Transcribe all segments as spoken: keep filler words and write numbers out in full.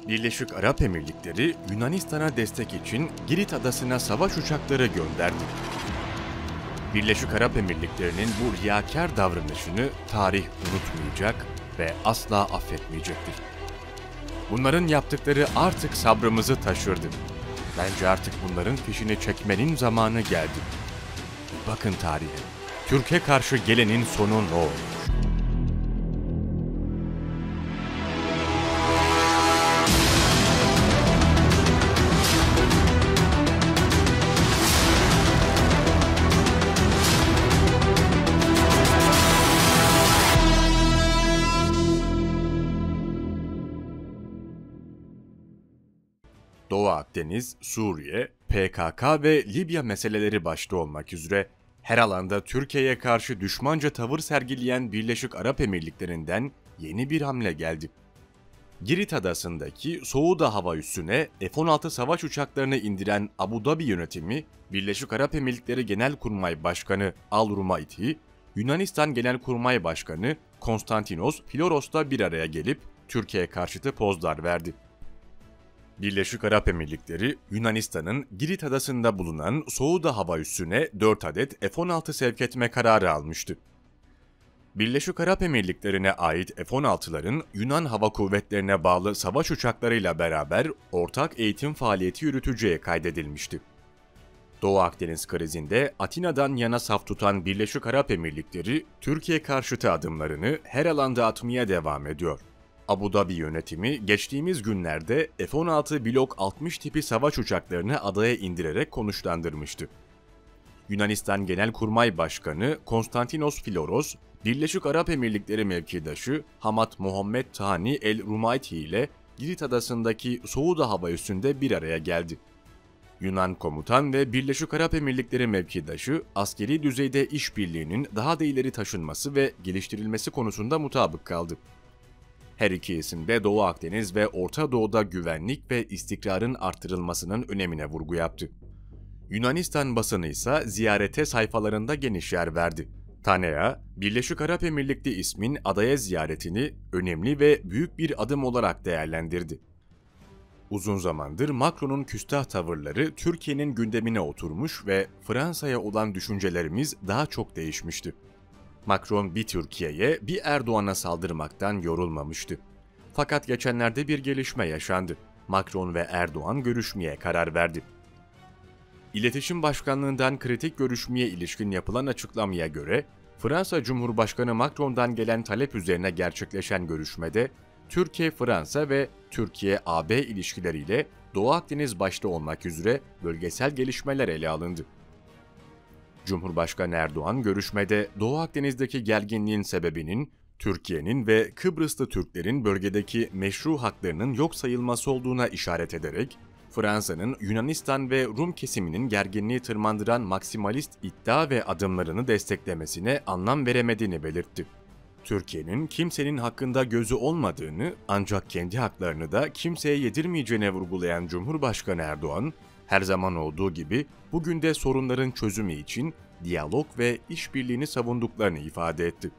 Birleşik Arap Emirlikleri Yunanistan'a destek için Girit adasına savaş uçakları gönderdi. Birleşik Arap Emirlikleri'nin bu riyakâr davranışını tarih unutmayacak ve asla affetmeyecektir. Bunların yaptıkları artık sabrımızı taşırdı. Bence artık bunların fişini çekmenin zamanı geldi. Bakın tarihe, Türkiye karşı gelenin sonu ne olmuş? Doğu Akdeniz, Suriye, P K K ve Libya meseleleri başta olmak üzere her alanda Türkiye'ye karşı düşmanca tavır sergileyen Birleşik Arap Emirlikleri'nden yeni bir hamle geldi. Girit adasındaki Souda hava üssüne F on altı savaş uçaklarını indiren Abu Dhabi yönetimi, Birleşik Arap Emirlikleri Genelkurmay Başkanı Al Rumaiti, Yunanistan Genelkurmay Başkanı Konstantinos Floros'ta bir araya gelip Türkiye karşıtı pozlar verdi. Birleşik Arap Emirlikleri, Yunanistan'ın Girit adasında bulunan Souda hava üssüne dört adet F on altı sevk etme kararı almıştı. Birleşik Arap Emirlikleri'ne ait F on altıların Yunan Hava Kuvvetlerine bağlı savaş uçaklarıyla beraber ortak eğitim faaliyeti yürüteceği kaydedilmişti. Doğu Akdeniz krizinde Atina'dan yana saf tutan Birleşik Arap Emirlikleri, Türkiye karşıtı adımlarını her alanda atmaya devam ediyor. Abu Dhabi yönetimi geçtiğimiz günlerde F on altı Blok altmış tipi savaş uçaklarını adaya indirerek konuşlandırmıştı. Yunanistan Genelkurmay Başkanı Konstantinos Floros, Birleşik Arap Emirlikleri mevkidaşı Hamad Mohammed Thani El Rumaiti ile Girit adasındaki Souda hava üssünde bir araya geldi. Yunan komutan ve Birleşik Arap Emirlikleri mevkidaşı askeri düzeyde işbirliğinin daha da ileri taşınması ve geliştirilmesi konusunda mutabık kaldı. Her iki isim de Doğu Akdeniz ve Orta Doğu'da güvenlik ve istikrarın artırılmasının önemine vurgu yaptı. Yunanistan basını ise ziyarete sayfalarında geniş yer verdi. Tanea, Birleşik Arap Emirlikleri ismin adaya ziyaretini önemli ve büyük bir adım olarak değerlendirdi. Uzun zamandır Macron'un küstah tavırları Türkiye'nin gündemine oturmuş ve Fransa'ya olan düşüncelerimiz daha çok değişmişti. Macron bir Türkiye'ye bir Erdoğan'a saldırmaktan yorulmamıştı. Fakat geçenlerde bir gelişme yaşandı. Macron ve Erdoğan görüşmeye karar verdi. İletişim Başkanlığı'ndan kritik görüşmeye ilişkin yapılan açıklamaya göre, Fransa Cumhurbaşkanı Macron'dan gelen talep üzerine gerçekleşen görüşmede, Türkiye-Fransa ve Türkiye-A B ilişkileriyle Doğu Akdeniz başta olmak üzere bölgesel gelişmeler ele alındı. Cumhurbaşkanı Erdoğan görüşmede Doğu Akdeniz'deki gerginliğin sebebinin Türkiye'nin ve Kıbrıslı Türklerin bölgedeki meşru haklarının yok sayılması olduğuna işaret ederek, Fransa'nın Yunanistan ve Rum kesiminin gerginliği tırmandıran maksimalist iddia ve adımlarını desteklemesine anlam veremediğini belirtti. Türkiye'nin kimsenin hakkında gözü olmadığını ancak kendi haklarını da kimseye yedirmeyeceğine vurgulayan Cumhurbaşkanı Erdoğan, her zaman olduğu gibi bugün de sorunların çözümü için diyalog ve işbirliğini savunduklarını ifade etti.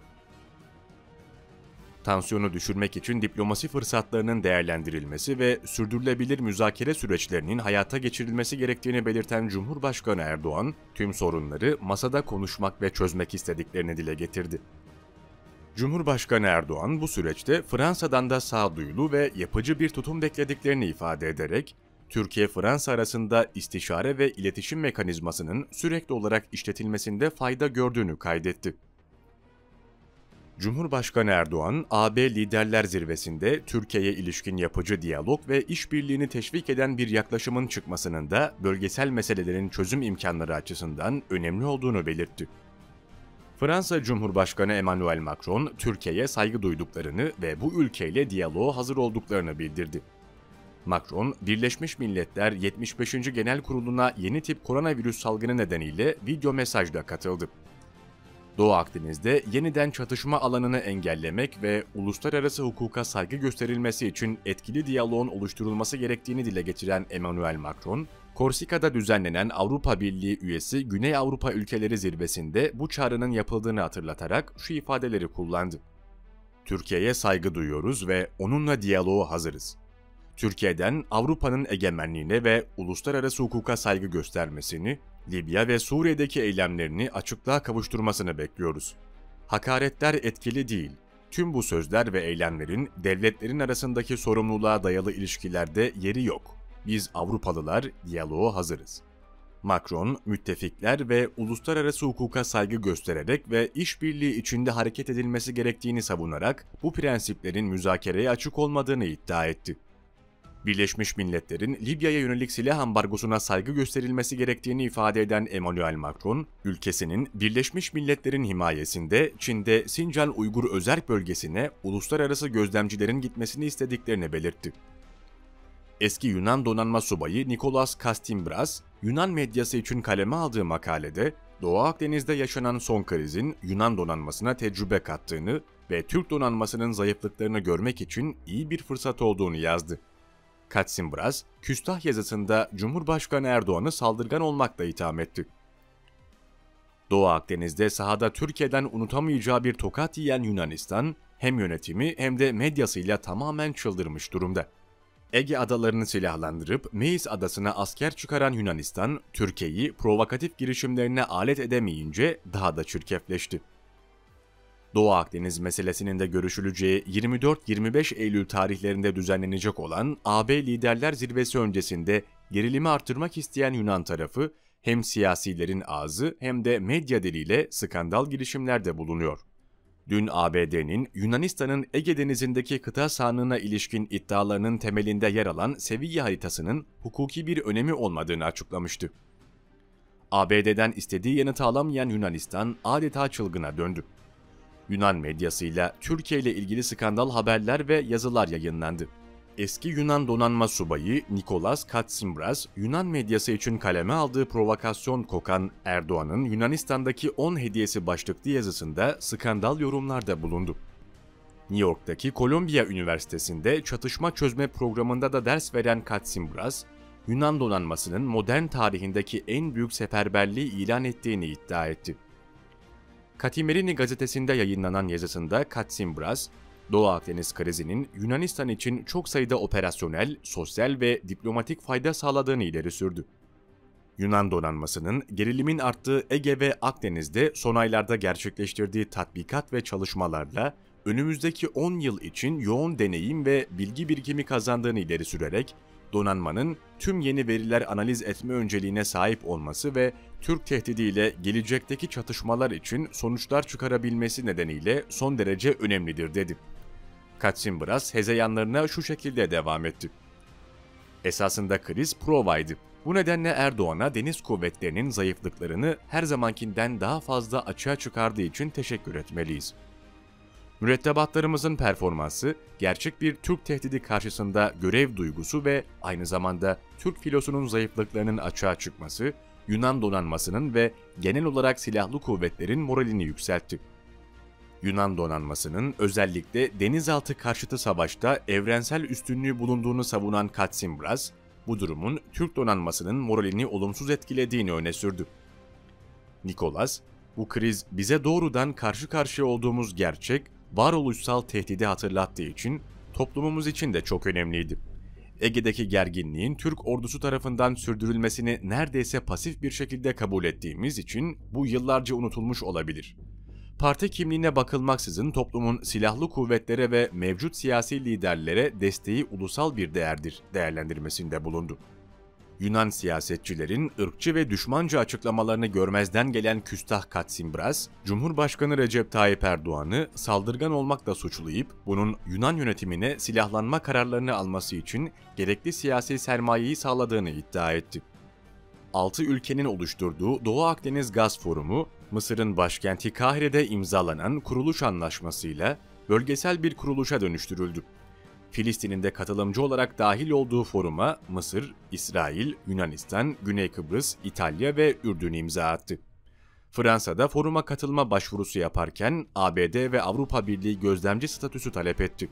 Tansiyonu düşürmek için diplomasi fırsatlarının değerlendirilmesi ve sürdürülebilir müzakere süreçlerinin hayata geçirilmesi gerektiğini belirten Cumhurbaşkanı Erdoğan, tüm sorunları masada konuşmak ve çözmek istediklerini dile getirdi. Cumhurbaşkanı Erdoğan bu süreçte Fransa'dan da sağduyulu ve yapıcı bir tutum beklediklerini ifade ederek, Türkiye-Fransa arasında istişare ve iletişim mekanizmasının sürekli olarak işletilmesinde fayda gördüğünü kaydetti. Cumhurbaşkanı Erdoğan, A B Liderler Zirvesi'nde Türkiye'ye ilişkin yapıcı diyalog ve işbirliğini teşvik eden bir yaklaşımın çıkmasının da bölgesel meselelerin çözüm imkanları açısından önemli olduğunu belirtti. Fransa Cumhurbaşkanı Emmanuel Macron, Türkiye'ye saygı duyduklarını ve bu ülkeyle diyaloğa hazır olduklarını bildirdi. Macron, Birleşmiş Milletler yetmiş beşinci Genel Kurulu'na yeni tip koronavirüs salgını nedeniyle video mesajla katıldı. Doğu Akdeniz'de yeniden çatışma alanını engellemek ve uluslararası hukuka saygı gösterilmesi için etkili diyaloğun oluşturulması gerektiğini dile getiren Emmanuel Macron, Korsika'da düzenlenen Avrupa Birliği üyesi Güney Avrupa ülkeleri zirvesinde bu çağrının yapıldığını hatırlatarak şu ifadeleri kullandı. Türkiye'ye saygı duyuyoruz ve onunla diyaloğa hazırız. Türkiye'den Avrupa'nın egemenliğine ve uluslararası hukuka saygı göstermesini, Libya ve Suriye'deki eylemlerini açıklığa kavuşturmasını bekliyoruz. Hakaretler etkili değil. Tüm bu sözler ve eylemlerin devletlerin arasındaki sorumluluğa dayalı ilişkilerde yeri yok. Biz Avrupalılar diyaloğa hazırız. Macron, müttefikler ve uluslararası hukuka saygı göstererek ve işbirliği içinde hareket edilmesi gerektiğini savunarak bu prensiplerin müzakereye açık olmadığını iddia etti. Birleşmiş Milletler'in Libya'ya yönelik silah ambargosuna saygı gösterilmesi gerektiğini ifade eden Emmanuel Macron, ülkesinin Birleşmiş Milletler'in himayesinde Çin'de Sincan Uygur Özerk Bölgesi'ne uluslararası gözlemcilerin gitmesini istediklerini belirtti. Eski Yunan donanma subayı Nikolas Kastimbras, Yunan medyası için kaleme aldığı makalede, Doğu Akdeniz'de yaşanan son krizin Yunan donanmasına tecrübe kattığını ve Türk donanmasının zayıflıklarını görmek için iyi bir fırsat olduğunu yazdı. Katsimbras, küstah yazısında Cumhurbaşkanı Erdoğan'ı saldırgan olmakla itham etti. Doğu Akdeniz'de sahada Türkiye'den unutamayacağı bir tokat yiyen Yunanistan, hem yönetimi hem de medyasıyla tamamen çıldırmış durumda. Ege adalarını silahlandırıp Meis adasına asker çıkaran Yunanistan, Türkiye'yi provokatif girişimlerine alet edemeyince daha da çirkefleşti. Doğu Akdeniz meselesinin de görüşüleceği yirmi dört yirmi beş Eylül tarihlerinde düzenlenecek olan A B Liderler Zirvesi öncesinde gerilimi artırmak isteyen Yunan tarafı, hem siyasilerin ağzı hem de medya diliyle skandal girişimlerde bulunuyor. Dün A B D'nin Yunanistan'ın Ege Denizi'ndeki kıta sahanlığına ilişkin iddialarının temelinde yer alan Sevilla haritasının hukuki bir önemi olmadığını açıklamıştı. A B D'den istediği yanıtı alamayan Yunanistan adeta çılgına döndü. Yunan medyasıyla Türkiye ile ilgili skandal haberler ve yazılar yayınlandı. Eski Yunan donanma subayı Nikolas Katsimbras, Yunan medyası için kaleme aldığı provokasyon kokan Erdoğan'ın Yunanistan'daki on hediyesi başlıklı yazısında skandal yorumlarda bulundu. New York'taki Columbia Üniversitesi'nde çatışma çözme programında da ders veren Katsimbras, Yunan donanmasının modern tarihindeki en büyük seferberliği ilan ettiğini iddia etti. Katimerini gazetesinde yayınlanan yazısında Katsimbras, Doğu Akdeniz krizinin Yunanistan için çok sayıda operasyonel, sosyal ve diplomatik fayda sağladığını ileri sürdü. Yunan donanmasının gerilimin arttığı Ege ve Akdeniz'de son aylarda gerçekleştirdiği tatbikat ve çalışmalarla önümüzdeki on yıl için yoğun deneyim ve bilgi birikimi kazandığını ileri sürerek, donanmanın tüm yeni veriler analiz etme önceliğine sahip olması ve Türk tehdidiyle gelecekteki çatışmalar için sonuçlar çıkarabilmesi nedeniyle son derece önemlidir dedi. Katsimbras hezeyanlarına şu şekilde devam etti. Esasında kriz provaydı. Bu nedenle Erdoğan'a deniz kuvvetlerinin zayıflıklarını her zamankinden daha fazla açığa çıkardığı için teşekkür etmeliyiz. Mürettebatlarımızın performansı, gerçek bir Türk tehdidi karşısında görev duygusu ve aynı zamanda Türk filosunun zayıflıklarının açığa çıkması, Yunan donanmasının ve genel olarak silahlı kuvvetlerin moralini yükseltti. Yunan donanmasının özellikle denizaltı karşıtı savaşta evrensel üstünlüğü bulunduğunu savunan Katsimbras, bu durumun Türk donanmasının moralini olumsuz etkilediğini öne sürdü. Nikolas, bu kriz bize doğrudan karşı karşıya olduğumuz gerçek, varoluşsal tehdidi hatırlattığı için toplumumuz için de çok önemliydi. Ege'deki gerginliğin Türk ordusu tarafından sürdürülmesini neredeyse pasif bir şekilde kabul ettiğimiz için bu yıllarca unutulmuş olabilir. Parti kimliğine bakılmaksızın toplumun silahlı kuvvetlere ve mevcut siyasi liderlere desteği ulusal bir değerdir değerlendirmesinde bulundu. Yunan siyasetçilerin ırkçı ve düşmanca açıklamalarını görmezden gelen küstah Katsimbras, Cumhurbaşkanı Recep Tayyip Erdoğan'ı saldırgan olmakla suçlayıp bunun Yunan yönetimine silahlanma kararlarını alması için gerekli siyasi sermayeyi sağladığını iddia etti. Altı ülkenin oluşturduğu Doğu Akdeniz Gaz Forumu, Mısır'ın başkenti Kahire'de imzalanan kuruluş anlaşmasıyla bölgesel bir kuruluşa dönüştürüldü. Filistin'in de katılımcı olarak dahil olduğu foruma Mısır, İsrail, Yunanistan, Güney Kıbrıs, İtalya ve Ürdün imza attı. Fransa'da foruma katılma başvurusu yaparken A B D ve Avrupa Birliği gözlemci statüsü talep etti.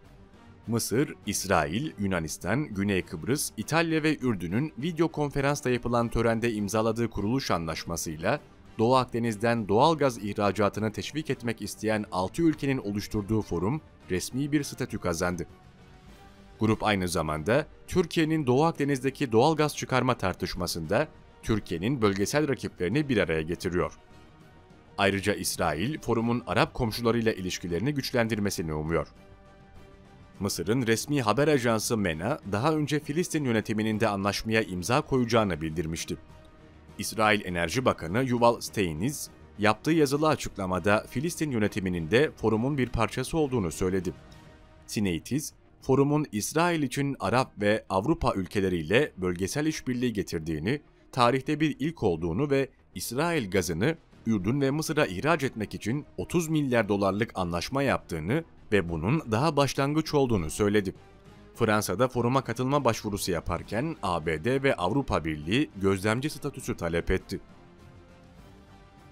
Mısır, İsrail, Yunanistan, Güney Kıbrıs, İtalya ve Ürdün'ün video konferansla yapılan törende imzaladığı kuruluş anlaşmasıyla Doğu Akdeniz'den doğal gaz ihracatını teşvik etmek isteyen altı ülkenin oluşturduğu forum resmi bir statü kazandı. Grup aynı zamanda Türkiye'nin Doğu Akdeniz'deki doğal gaz çıkarma tartışmasında Türkiye'nin bölgesel rakiplerini bir araya getiriyor. Ayrıca İsrail, forumun Arap komşularıyla ilişkilerini güçlendirmesini umuyor. Mısır'ın resmi haber ajansı MENA, daha önce Filistin yönetiminin de anlaşmaya imza koyacağını bildirmişti. İsrail Enerji Bakanı Yuval Steinitz, yaptığı yazılı açıklamada Filistin yönetiminin de forumun bir parçası olduğunu söyledi. Steinitz, forumun İsrail için Arap ve Avrupa ülkeleriyle bölgesel işbirliği getirdiğini, tarihte bir ilk olduğunu ve İsrail gazını Ürdün ve Mısır'a ihraç etmek için otuz milyar dolarlık anlaşma yaptığını ve bunun daha başlangıç olduğunu söyledi. Fransa'da foruma katılma başvurusu yaparken A B D ve Avrupa Birliği gözlemci statüsü talep etti.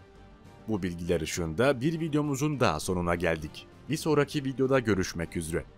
Bu bilgiler ışığında bir videomuzun daha sonuna geldik. Bir sonraki videoda görüşmek üzere.